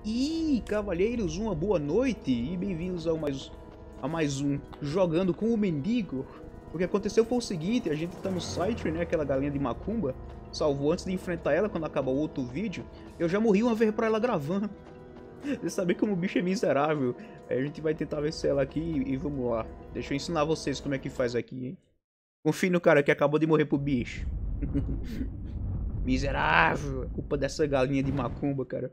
E cavalheiros, uma boa noite e bem-vindos a mais um Jogando com o Mendigo. O que aconteceu foi o seguinte, a gente tá no site, né, aquela galinha de macumba, salvou antes de enfrentar ela quando acabou o outro vídeo. Eu já morri uma vez pra ela gravando. Você sabe como o bicho é miserável. A gente vai tentar vencer ela aqui e vamos lá. Deixa eu ensinar vocês como é que faz aqui, hein. Confie no cara que acabou de morrer pro bicho. Miserável, é culpa dessa galinha de macumba, cara.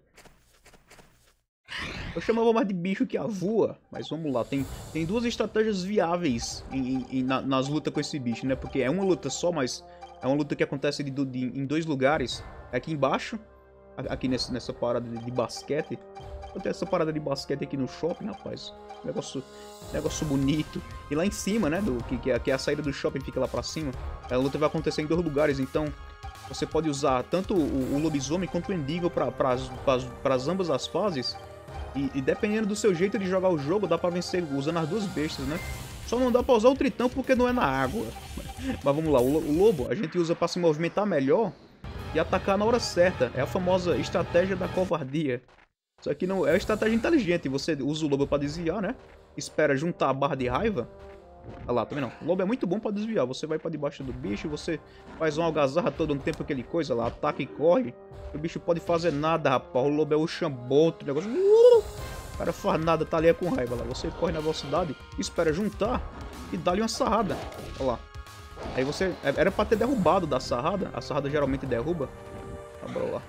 Eu chamava mais de bicho que avua, mas vamos lá, tem duas estratégias viáveis nas lutas com esse bicho, né? Porque é uma luta só, mas é uma luta que acontece em dois lugares. Aqui embaixo, aqui nessa parada de basquete. Eu tenho essa parada de basquete aqui no shopping, rapaz. Negócio bonito. E lá em cima, né? Que é a saída do shopping, fica lá pra cima. A luta vai acontecer em dois lugares, então você pode usar tanto o lobisomem quanto o endigo para ambas as fases. E dependendo do seu jeito de jogar o jogo, dá pra vencer usando as duas bestas, né? Só não dá pra usar o tritão porque não é na água. Mas vamos lá, o lobo a gente usa pra se movimentar melhor e atacar na hora certa. É a famosa estratégia da covardia. Só que não é uma estratégia inteligente. Você usa o lobo pra desviar, né? Espera juntar a barra de raiva. Olha lá, também não. O lobo é muito bom pra desviar. Você vai pra debaixo do bicho, você faz uma algazarra todo um tempo, aquele coisa lá, ataca e corre. O bicho pode fazer nada, rapaz. O lobo é o chamboto, o negócio... O cara faz nada, tá ali com raiva lá. Você corre na velocidade, espera juntar e dá-lhe uma sarrada. Olha lá. Aí você... Era pra ter derrubado da sarrada. A sarrada geralmente derruba. Tá, bora lá.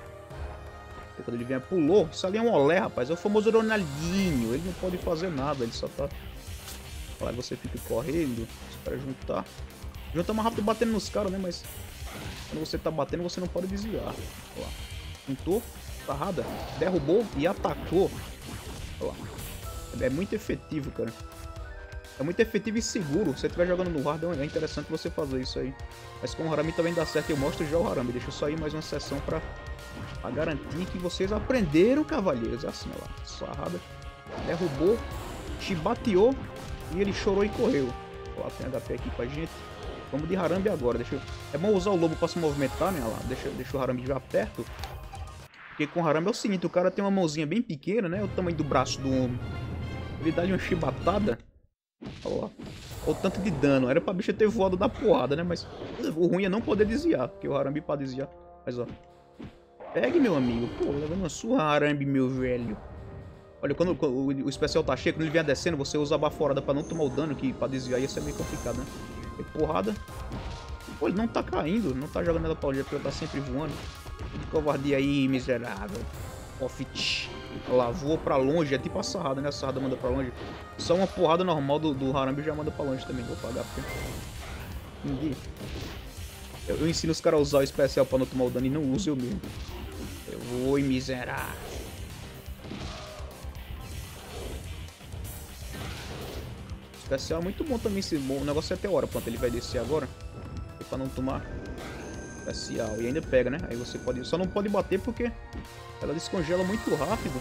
E quando ele vem, pulou. Isso ali é um olé, rapaz. É o famoso Ronaldinho. Ele não pode fazer nada, ele só tá... Aí você fica correndo, espera juntar. Junta mais rápido batendo nos caras, né? Mas quando você tá batendo, você não pode desviar. Olha lá. Juntou, sarrada, derrubou e atacou. Olha lá. É muito efetivo, cara. É muito efetivo e seguro. Se você estiver jogando no hard, é interessante você fazer isso aí. Mas com o Harambe também dá certo. Eu mostro já o Harambe. Deixa eu só ir mais uma sessão pra garantir que vocês aprenderam, cavalheiros. Assim, olha lá. Sarrada, derrubou, chibateou. E ele chorou e correu. Ó, tem HP aqui pra gente. Vamos de Harambe agora. É bom usar o lobo pra se movimentar, né? Olha lá. Deixa o Harambe já perto. Porque com o Harambe é o seguinte: o cara tem uma mãozinha bem pequena, né? O tamanho do braço do homem. Ele dá-lhe uma chibatada. Olha lá. Olha o tanto de dano. Era pra bicha ter voado da porrada, né? Mas o ruim é não poder desviar. Porque o Harambe pra desviar. Mas ó. Pegue, meu amigo. Pô, levando uma surra, Harambe, meu velho. Olha, quando o especial tá cheio, quando ele vier descendo, você usa a baforada pra não tomar o dano, que pra desviar ia ser meio complicado, né? E porrada. Pô, ele não tá caindo, não tá jogando ela pra onde, porque ele tá sempre voando. Que covardia aí, miserável. Offit. Olha lá, voou pra longe, é tipo a sarrada, né? A sarrada manda pra longe. Só uma porrada normal do Harambe já manda pra longe também. Vou pagar porque... Ninguém... Eu ensino os caras a usar o especial pra não tomar o dano e não uso eu mesmo. Eu vou, miserável. Especial é muito bom também, o negócio é até hora, pronto, ele vai descer agora. E pra não tomar especial, e ainda pega, né? Aí você pode, só não pode bater porque ela descongela muito rápido.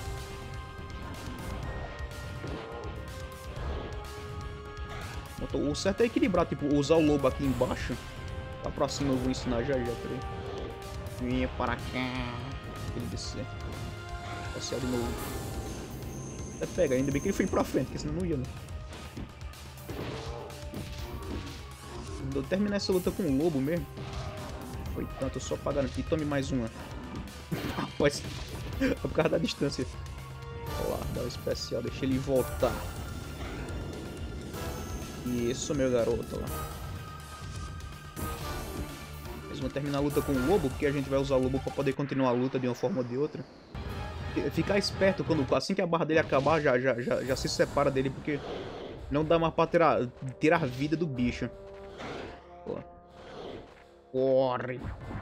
O certo é equilibrar, tipo, usar o lobo aqui embaixo. Lá pra cima eu vou ensinar já, peraí. Vinha para cá. Ele descer. Especial de novo. Até pega, ainda bem que ele foi pra frente, porque senão não ia, né? Eu terminar essa luta com o lobo mesmo. Foi tanto, só pra garantir. Tome mais uma. Rapaz, é por causa da distância. Olha lá, dá o especial, deixa ele voltar. Isso, meu garoto, olha lá. Eles vão terminar a luta com o lobo, porque a gente vai usar o lobo pra poder continuar a luta de uma forma ou de outra. Ficar esperto, assim que a barra dele acabar, já se separa dele, porque não dá mais pra tirar vida do bicho. Pô. Corre.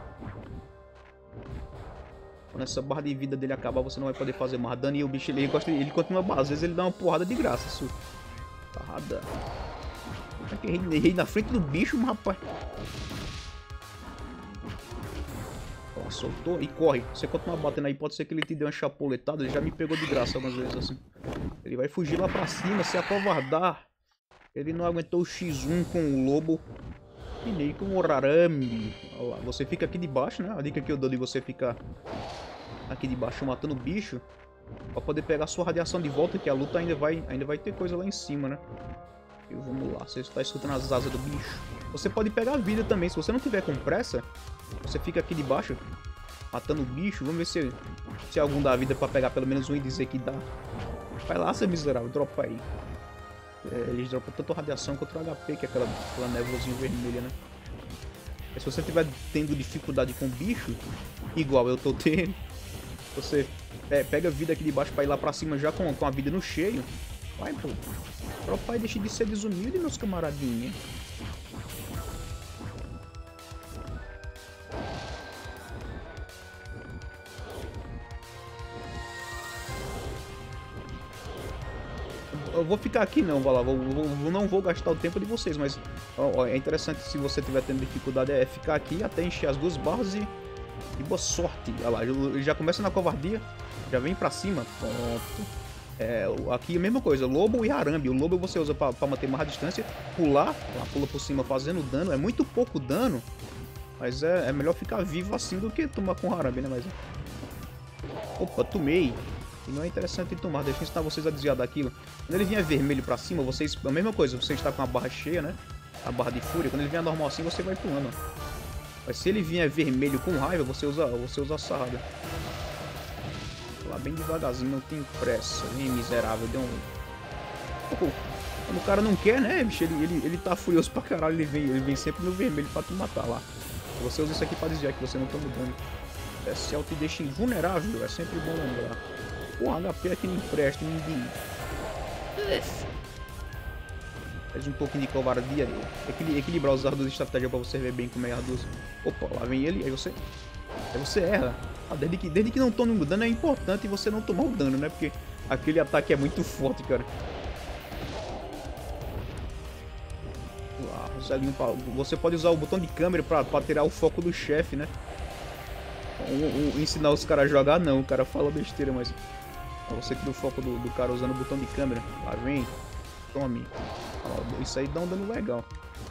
Quando essa barra de vida dele acabar, você não vai poder fazer mais dano. E o bicho, ele continua, às vezes ele dá uma porrada de graça. Isso. Porrada. Errei na frente do bicho, rapaz. Ó, soltou e corre. Você continua batendo aí, pode ser que ele te dê uma chapuletada. Ele já me pegou de graça algumas vezes assim. Ele vai fugir lá pra cima, se acovardar. Ele não aguentou o X1 com o lobo. E nem com o Harambe. Olha lá, você fica aqui debaixo, né? A dica que eu dou de você ficar aqui debaixo matando o bicho. Pra poder pegar sua radiação de volta, que a luta ainda vai ter coisa lá em cima, né? E vamos lá, você está escutando as asas do bicho. Você pode pegar a vida também, se você não tiver com pressa, você fica aqui de baixo, matando o bicho. Vamos ver se algum dá vida pra pegar pelo menos um e dizer que dá. Vai lá, seu miserável, dropa aí. Eles dropam tanto radiação quanto o HP, que é aquela névoazinha vermelha, né? E se você estiver tendo dificuldade com o bicho, igual eu tô tendo, você pega a vida aqui de baixo pra ir lá pra cima já com a vida no cheio. Vai, pô. Dropa aí, deixa de ser desumilde, meus camaradinhos. Eu vou ficar aqui não, vai lá, não vou gastar o tempo de vocês, mas ó, é interessante se você estiver tendo dificuldade ficar aqui até encher as duas barras e boa sorte. Olha lá, ele já começa na covardia, já vem pra cima, pronto. Aqui a mesma coisa, lobo e arambe. O lobo você usa pra manter mais a distância, pular, pula por cima fazendo dano, é muito pouco dano, mas é melhor ficar vivo assim do que tomar com arambe, né, mas... Opa, tomei. E não é interessante tomar, deixa eu ensinar vocês a desviar daquilo. Quando ele vier vermelho pra cima, vocês... A mesma coisa, você está com a barra cheia, né? A barra de fúria. Quando ele vier normal assim, você vai pulando. Mas se ele vier vermelho com raiva, você usa a sarrada. Lá bem devagarzinho, não tem pressa. Vem, miserável, deu um... Quando o cara não quer, né, bicho? Ele tá furioso pra caralho, ele vem sempre no vermelho pra te matar lá. Você usa isso aqui pra desviar, que você não toma dano. Especial te deixa invulnerável, é sempre bom lembrar. Pô, HP aqui não empresta, ninguém. Faz um pouquinho de covardia. Equilibrar os ardos de estratégia pra você ver bem como é ardos. Opa, lá vem ele, aí você erra. Desde que não tome um dano é importante você não tomar o dano, né? Porque aquele ataque é muito forte, cara. Você pode usar o botão de câmera pra tirar o foco do chefe, né? Ensinar os caras a jogar, não. O cara fala besteira, mas... Você tira o foco do cara usando o botão de câmera. Lá vem. Tome. Isso aí dá um dano legal.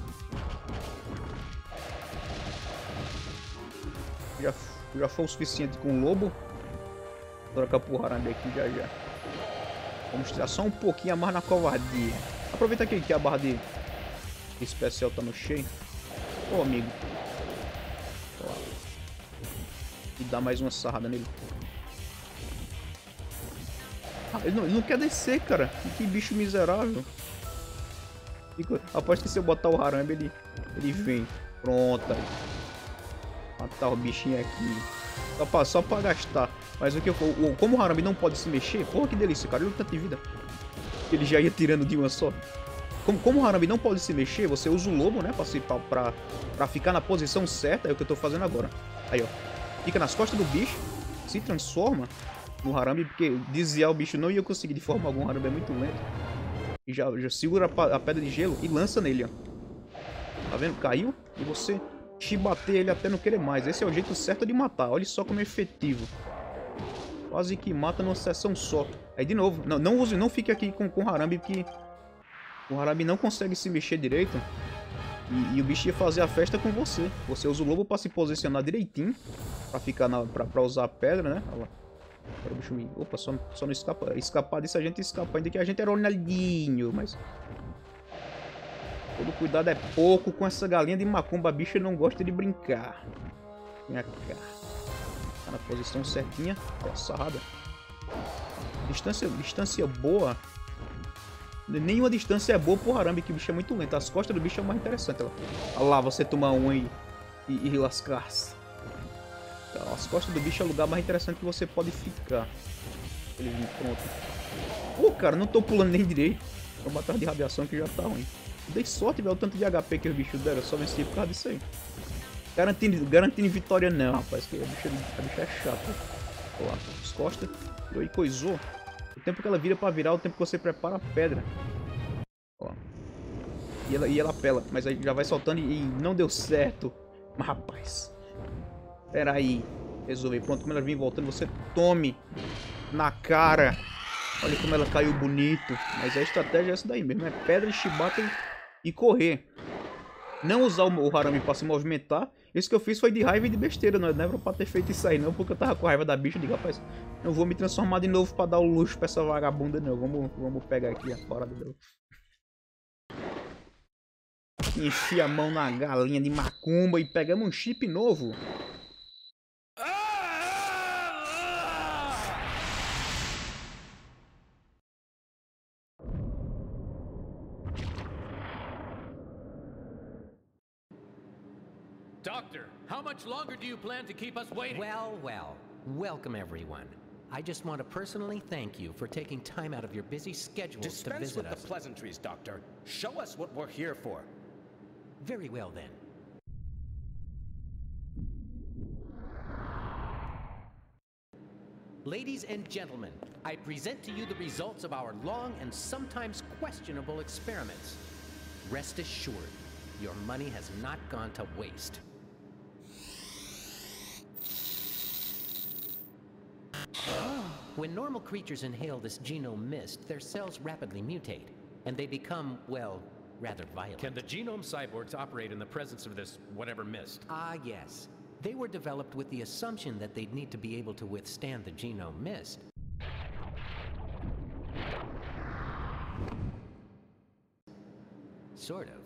Já foi o suficiente com o lobo. Vou trocar pro Harambe aqui já. Vamos tirar só um pouquinho a mais na covardia. Aproveita aqui que a barra de especial tá no cheio. Ô, amigo. E dá mais uma sarrada nele. Ele não quer descer, cara. Que bicho miserável. Aposto que se eu botar o Harambe, ele vem. Pronto aí. Matar o bichinho aqui. Só pra gastar. Mas como o Harambe não pode se mexer, porra que delícia, cara. Olha o tanto de vida. Ele já ia tirando de uma só. Como o Harambe não pode se mexer, você usa o lobo, né? Pra ficar na posição certa. É o que eu tô fazendo agora. Aí, ó. Fica nas costas do bicho. Se transforma no Harambe, porque desviar o bicho não ia conseguir de forma alguma. O Harambe é muito lento. E já segura a pedra de gelo e lança nele, ó. Tá vendo? Caiu. E você chibateia ele até não querer mais. Esse é o jeito certo de matar. Olha só como é efetivo. Quase que mata numa sessão só. Aí de novo. Não fique aqui com o Harambe, porque o Harambe não consegue se mexer direito. E o bicho ia fazer a festa com você. Você usa o lobo pra se posicionar direitinho. Pra ficar pra usar a pedra, né? Olha lá. Agora o bicho me... Opa, só não escapa. Escapar disso a gente escapa. Ainda que a gente era olhadinho, mas... Todo cuidado é pouco com essa galinha de macumba. A bicha não gosta de brincar. Vem cá. Tá na posição certinha. Ó, sarrada. Distância boa. Nenhuma distância é boa pro Harambe, que o bicho é muito lento. As costas do bicho é mais interessante. Olha lá, você tomar um e lascar-se. As costas do bicho é o lugar mais interessante que você pode ficar. Ele vem pronto. Pô, cara, não tô pulando nem direito. Vou batalha de radiação que já tá ruim. Dei sorte, velho, o tanto de HP que os bichos deram. Eu só venci por causa disso aí. Garantindo vitória não, rapaz. Que a bicha é chata. Olha lá, as costas. E coisou. O tempo que ela vira pra virar, o tempo que você prepara a pedra. Ó. E ela pela. Mas aí já vai soltando e não deu certo. Mas, rapaz... Pera aí. Resolvi. Pronto, como ela vem voltando, você tome na cara. Olha como ela caiu bonito. Mas a estratégia é essa daí mesmo. É pedra, chibata e correr. Não usar o Harambe para se movimentar Isso que eu fiz foi de raiva e de besteira, não era pra ter feito isso aí não, porque eu tava com raiva da bicha. Eu digo, rapaz, não vou me transformar de novo pra dar o luxo pra essa vagabunda não. Vamos pegar aqui a parada dela. Enchi a mão na galinha de macumba e pegamos um chip novo. Doctor, how much longer do you plan to keep us waiting? Well, well, welcome everyone. I just want to personally thank you for taking time out of your busy schedules to Dispense visit with us. the pleasantries, Doctor. Show us what we're here for. Very well then. Ladies and gentlemen, I present to you the results of our long and sometimes questionable experiments. Rest assured, your money has not gone to waste. When normal creatures inhale this genome mist, their cells rapidly mutate, and they become, well, rather violent. Can the genome cyborgs operate in the presence of this whatever mist? Ah, yes. They were developed with the assumption that they'd need to be able to withstand the genome mist. Sort of.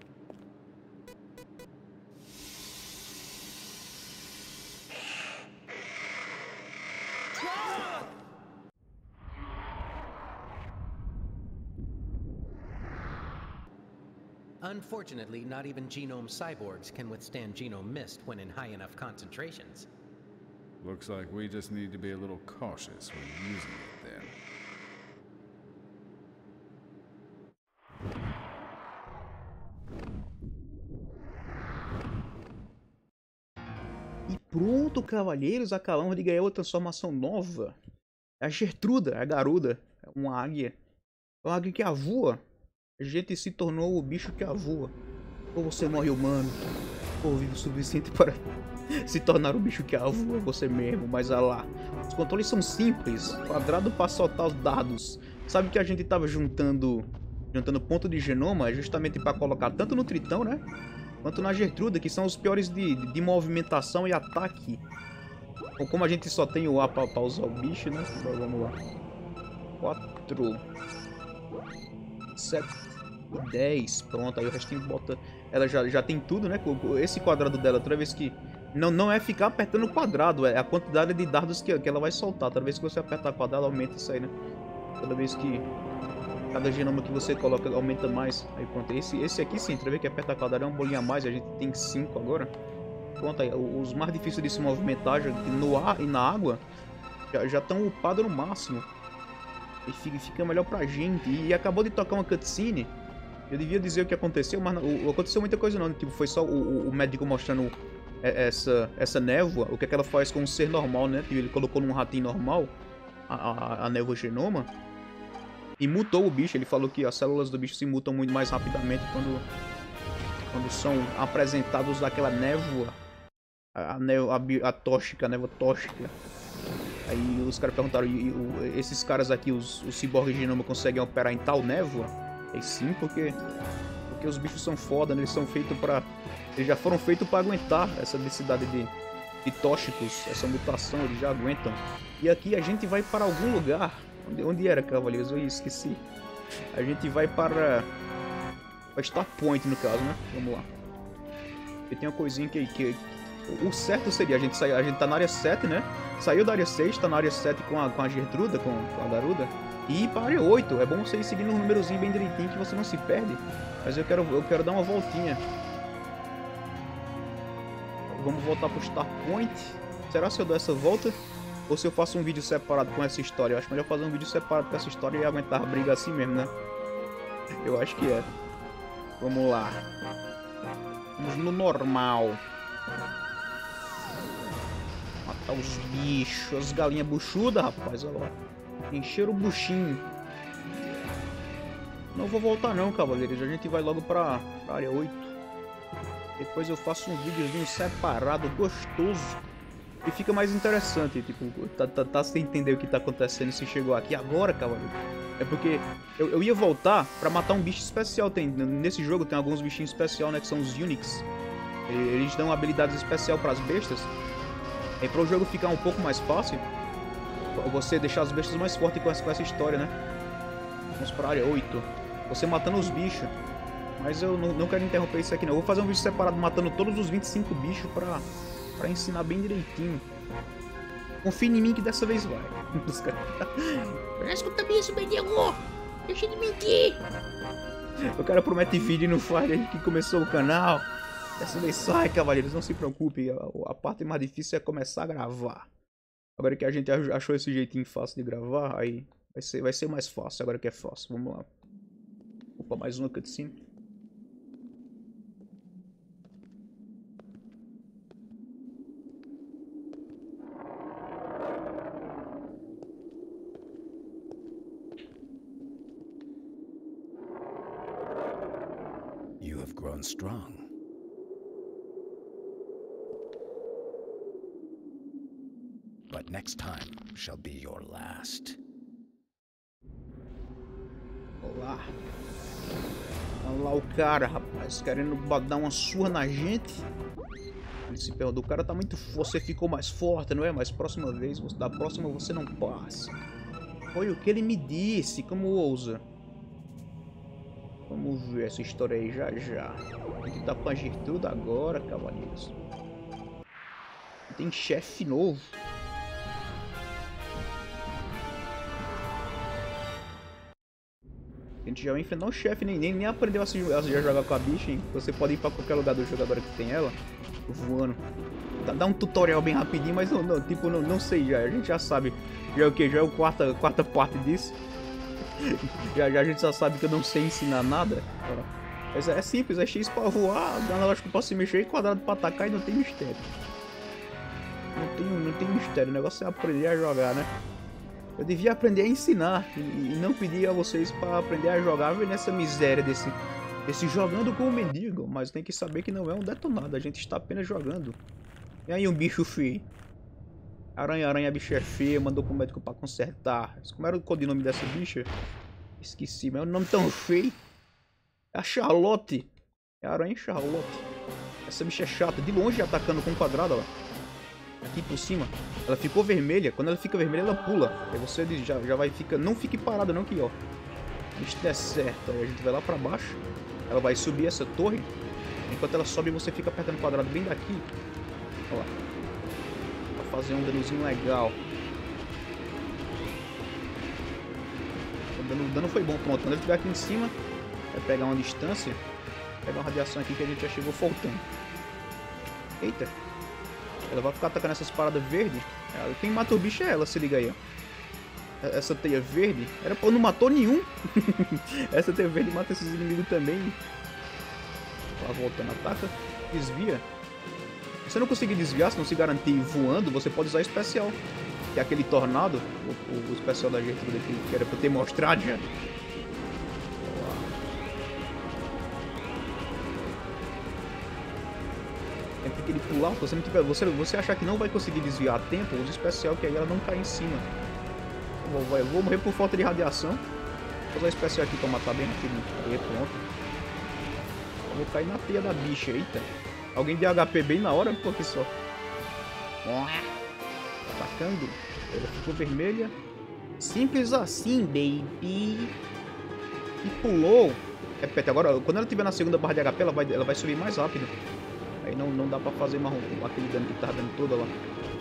Unfortunately, not even genome cyborgs can withstand genome mist when in high enough concentrations. Looks like we just need to be a little cautious when using it then. E pronto, cavalheiros, acabamos de ganhar outra transformação nova. É a Gertruda, a garuda, é uma águia. É uma águia que voa. A gente se tornou o bicho que voa. Ou você morre humano, ou vive o suficiente para se tornar o bicho que voa você mesmo, mas lá. Os controles são simples, quadrado para soltar os dados. Sabe que a gente estava juntando ponto de genoma justamente para colocar tanto no Tritão, né? Quanto na Gertruda, que são os piores de movimentação e ataque. Então, como a gente só tem o A para usar o bicho, né? Então, vamos lá. 4, 7 e 10. Pronto, aí o restinho bota... Ela já tem tudo, né? Esse quadrado dela, toda vez que... Não é ficar apertando o quadrado, é a quantidade de dardos que ela vai soltar. Toda vez que você apertar o quadrado, aumenta isso aí, né? Toda vez que... Cada genoma que você coloca aumenta mais. Aí pronto, esse aqui sim, toda vez que aperta quadrado é uma bolinha a mais. A gente tem 5 agora. Pronto, aí os mais difíceis de se movimentar no ar e na água já estão upados no máximo. E fica melhor pra gente. E acabou de tocar uma cutscene. Eu devia dizer o que aconteceu, mas não aconteceu muita coisa não. Tipo, foi só o médico mostrando essa névoa. O que é que ela faz com um ser normal, né? Ele colocou num ratinho normal a névoa genoma. E mutou o bicho. Ele falou que as células do bicho se mutam muito mais rapidamente quando são apresentados daquela névoa. A tóxica, a névoa tóxica. Aí os caras perguntaram, esses caras aqui, os ciborgues de genoma, conseguem operar em tal névoa? E sim, porque os bichos são foda, né? Eles já foram feitos para aguentar essa densidade de tóxicos, essa mutação, eles já aguentam. E aqui a gente vai para algum lugar. Onde era, cavaleiros? Eu esqueci. A gente vai para Star Point, no caso, né? Vamos lá. E tem uma coisinha que o certo seria a gente tá na área 7, né? Saiu da área 6, tá na área 7 com a Gertruda, com a garuda. E ir para a área 8. É bom você ir seguindo um númerozinho bem direitinho que você não se perde. Mas eu quero dar uma voltinha. Vamos voltar pro Star Point. Será se eu dou essa volta? Ou se eu faço um vídeo separado com essa história? Eu acho melhor fazer um vídeo separado com essa história e aguentar a briga assim mesmo, né? Eu acho que é. Vamos lá. Vamos no normal. Matar os bichos. As galinhas buchudas, rapaz. Olha lá. Encher o buchinho. Não vou voltar não, cavaleiros. A gente vai logo pra área 8. Depois eu faço um videozinho separado, gostoso. E fica mais interessante, tipo, tá sem entender o que tá acontecendo se chegou aqui agora, cavaleiro. É porque eu ia voltar pra matar um bicho especial. Nesse jogo tem alguns bichinhos especiais, né, que são os Unix. Eles dão habilidades especiais para as bestas. E para o jogo ficar um pouco mais fácil, você deixar as bestas mais fortes com essa história, né? Vamos para a área 8. Você matando os bichos. Mas eu não quero interromper isso aqui não. Eu vou fazer um vídeo separado matando todos os 25 bichos pra ensinar bem direitinho. Confia em mim que dessa vez vai. Escuta isso, mendigo! Deixa de mentir! O cara promete vídeo e não faz desde que começou o canal. Dessa vez sai, cavaleiros. Não se preocupe. A parte mais difícil é começar a gravar. Agora que a gente achou esse jeitinho fácil de gravar, aí vai ser mais fácil. Agora que é fácil. Vamos lá. Opa, mais uma cutscene. You have grown strong. But next time shall be your last. Olá. Olha lá o cara, rapaz, querendo dar uma surra na gente. Ele se perguntou, o cara tá muito forte, você ficou mais forte, não é? Mas próxima vez, da próxima você não passa. Foi o que ele me disse, como ousa. Vamos ver essa história aí já já. Tem que dar com a Gertruda agora, cavaleiros. Tem chefe novo. A gente já vai enfrentar um chefe, nem aprendeu a jogar com a bicha, hein? Você pode ir pra qualquer lugar do jogo agora que tem ela, voando. Dá um tutorial bem rapidinho, mas não sei já, a gente já sabe. Já é o que? Já é a quarta parte disso. já a gente já sabe que eu não sei ensinar nada. Mas é simples, é X pra voar, analógico pra se mexer e quadrado pra atacar e não tem mistério. Não tem mistério, o negócio é aprender a jogar, né? Eu devia aprender a ensinar e não pedir a vocês para aprender a jogar nessa miséria desse jogando com o mendigo. Mas tem que saber que não é um detonado, a gente está apenas jogando. E aí um bicho feio. Aranha, a bicha é feia, mandou pro médico para consertar. Como era o codinome dessa bicha? Esqueci, mas é um nome tão feio. É a Charlotte. É a aranha Charlotte. Essa bicha é chata, de longe atacando com um quadrado, ó. Aqui por cima, ela ficou vermelha. Quando ela fica vermelha, ela pula. Aí você já vai ficar. Não fique parado, não, aqui, ó. Isso der certo. Aí a gente vai lá pra baixo. Ela vai subir essa torre. Enquanto ela sobe, você fica apertando o quadrado bem daqui. Ó lá. Pra fazer um danozinho legal. O dano foi bom. Pronto. Quando ele estiver aqui em cima, vai pegar uma distância. Pegar uma radiação aqui que a gente já chegou faltando. Eita. Ela vai ficar atacando essas paradas verdes. Quem mata o bicho é ela, se liga aí, ó. Essa teia verde. Não matou nenhum. Essa teia verde mata esses inimigos também. Lá voltando, ataca. Desvia. Se você não conseguir desviar, se não se garantir voando, você pode usar especial. Que é aquele tornado. O especial da Gertruda que era pra ter mostrado já. Que ele pular, se você não tiver, você achar que não vai conseguir desviar a tempo, usa especial que aí ela não cai em cima. Eu vou morrer por falta de radiação. Vou usar especial aqui pra matar bem rapidinho. Aí pronto. Eu vou cair na teia da bicha, eita. Alguém deu HP bem na hora, porque só. Atacando. Ela ficou vermelha. Simples assim, baby. E pulou. Repete, agora quando ela estiver na segunda barra de HP, ela vai subir mais rápido. Aí não dá pra fazer marrom, aquele dano que tá dando toda lá.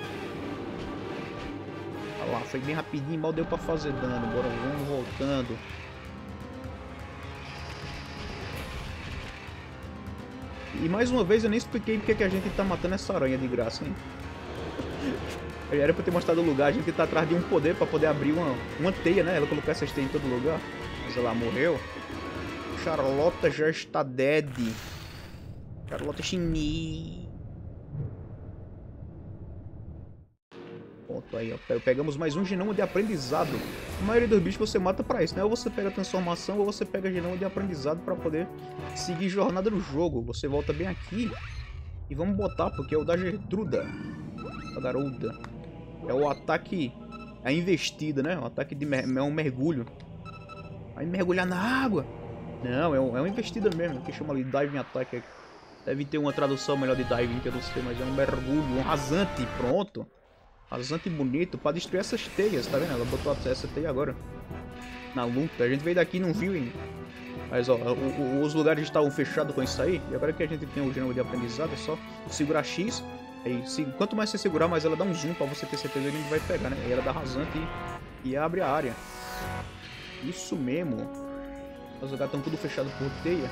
Olha lá, foi bem rapidinho, mal deu pra fazer dano. Bora, vamos voltando. E mais uma vez eu nem expliquei porque que a gente tá matando essa aranha de graça, hein? Era pra ter mostrado o lugar, a gente tá atrás de um poder pra poder abrir uma teia, né? Ela colocou essas teias em todo lugar. Mas ela morreu. Charlotte já está dead. Charlotte Chini. Pronto, aí, ó. Pegamos mais um genoma de aprendizado. A maioria dos bichos você mata pra isso, né? Ou você pega a transformação, ou você pega genoma de aprendizado pra poder seguir jornada no jogo. Você volta bem aqui. E vamos botar, porque é o da Gertruda. A garota. É o ataque... É a investida, né? O ataque de... É um mergulho. Vai mergulhar na água. Não, é uma investida mesmo. Que chama ali Diving Attack. Deve ter uma tradução melhor de diving que eu não sei, mas é um mergulho, um rasante, pronto. Rasante bonito pra destruir essas teias, tá vendo? Ela botou essa teia agora na luta. A gente veio daqui e não viu, hein? Mas ó, os lugares estavam fechados com isso aí. E agora que a gente tem o gênero de aprendizado, é só segurar X. Aí, quanto mais você segurar, mais ela dá um zoom pra você ter certeza que a gente vai pegar, né? Aí ela dá rasante e abre a área. Isso mesmo. Os lugares estão tudo fechados por teia.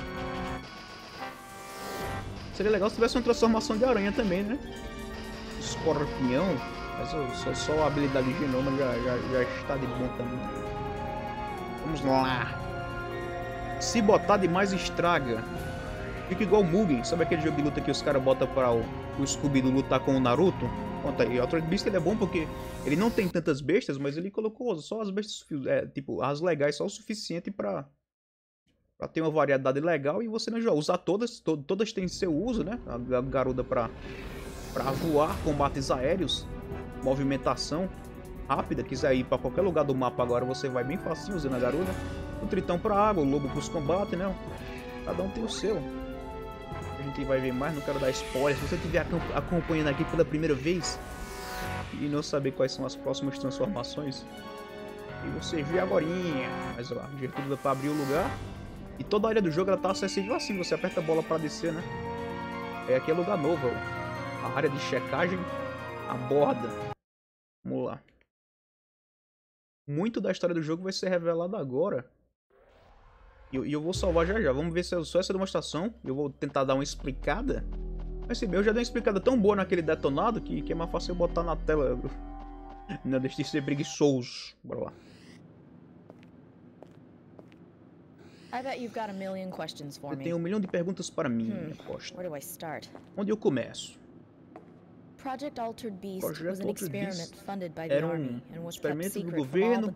Seria legal se tivesse uma transformação de aranha também, né? Escorpião. Mas só a habilidade de genoma já está de bom tamanho. Vamos lá. Se botar demais estraga. Fica igual o Mugen. Sabe aquele jogo de luta que os caras botam para o Scooby-Doo lutar com o Naruto? Conta aí. O Altered Beast ele é bom porque ele não tem tantas bestas, mas ele colocou só as bestas, tipo, as legais só o suficiente para ter uma variedade legal e você não joga. Usar todas têm seu uso, né? A Garuda para voar, combates aéreos, movimentação rápida. Quiser ir para qualquer lugar do mapa agora, você vai bem facinho usando a Garuda. O Tritão para água, o Lobo para os combates, né? Cada um tem o seu. A gente vai ver mais, não quero dar spoiler. Se você estiver acompanhando aqui pela primeira vez e não saber quais são as próximas transformações, e você vê agorinha. Mas ó, o Gertrude vai para abrir o lugar. E toda a área do jogo ela tá acessível assim, você aperta a bola para descer, né? Aqui é lugar novo, ó. A área de checagem, a borda. Vamos lá. Muito da história do jogo vai ser revelado agora. E eu vou salvar já. Vamos ver se é só essa demonstração. Eu vou tentar dar uma explicada. Mas se bem, eu já dei uma explicada tão boa naquele detonado que é mais fácil eu botar na tela. Não, deixa de ser preguiçoso. Bora lá. Você tem 1 milhão de perguntas para mim, aposto. Onde eu começo? Project Altered Beast era um experimento do governo.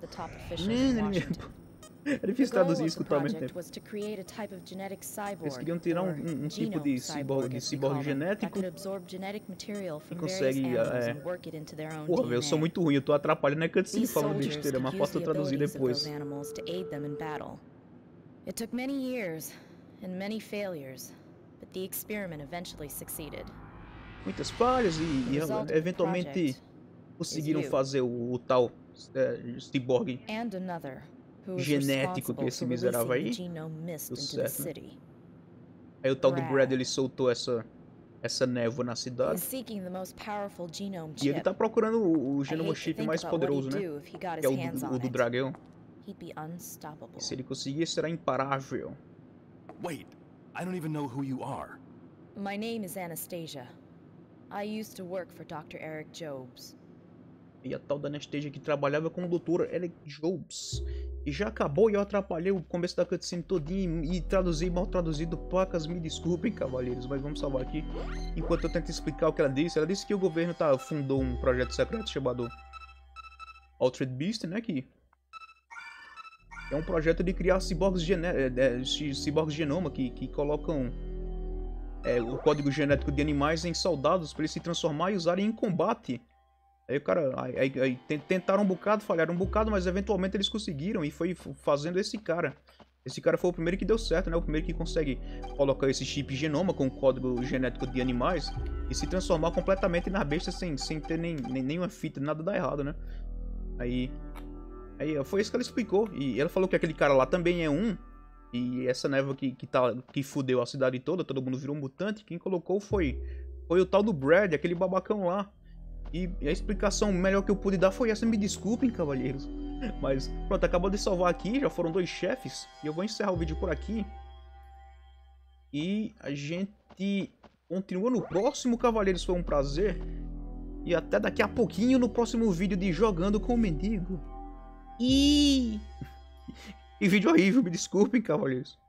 É difícil traduzir isso ao mesmo tempo. Eles queriam tirar um tipo de ciborgue genético que consegue... Porra, velho, eu sou muito ruim, eu tô atrapalhando a cutscene falando besteira, mas posso traduzir depois. It took many years and many failures, but the experiment eventually succeeded. Muitas falhas e eventualmente conseguiram fazer o tal ciborgue genético que esse miserável aí. Tudo certo, né? Aí o tal do Brad ele soltou essa névoa na cidade. E ele tá procurando o genoma chip mais poderoso, né? Que é o do dragão. E se ele conseguir, será imparável. Wait, I don't even know who you are. My name is Anastasia. I used to work for Dr. Eric Jobs. E a tal da Anastasia que trabalhava com o Dr. Eric Jobs. E já acabou e eu atrapalhei o começo da cutscene todinho e traduzi mal traduzido. Placas, me desculpem, cavaleiros, mas vamos salvar aqui. Enquanto eu tento explicar o que ela disse que o governo fundou um projeto secreto chamado Altered Beast, né, que é um projeto de criar ciborgues genoma que colocam o código genético de animais em soldados para eles se transformar e usarem em combate. Aí o cara, tentaram um bocado, falharam um bocado, mas eventualmente eles conseguiram e foi fazendo esse cara. Esse cara foi o primeiro que deu certo, né? O primeiro que consegue colocar esse chip genoma com o código genético de animais e se transformar completamente na besta sem ter nenhuma fita, nada dá errado, né? Aí foi isso que ela explicou. E ela falou que aquele cara lá também é um. E essa névoa que fudeu a cidade toda, todo mundo virou um mutante. Quem colocou foi o tal do Brad, aquele babacão lá. E a explicação melhor que eu pude dar foi essa. Me desculpem, cavalheiros. Mas pronto, acabou de salvar aqui. Já foram 2 chefes. E eu vou encerrar o vídeo por aqui. E a gente continua no próximo, cavaleiros. Foi um prazer. E até daqui a pouquinho no próximo vídeo de Jogando com o Mendigo. E vídeo horrível, me desculpem, cavaleiros.